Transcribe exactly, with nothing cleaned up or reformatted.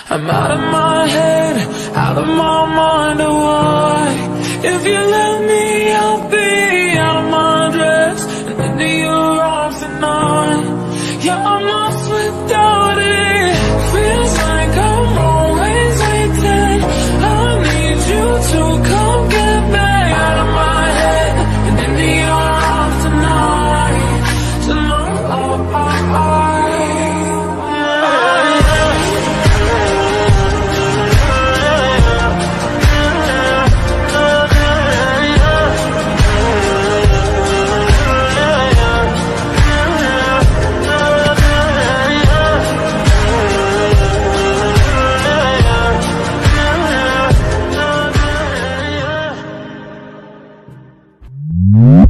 I'm out of my head, out of my mind, oh why? If you let me, I'll be out of my dress and into your arms tonight. Yeah, I'm lost without it.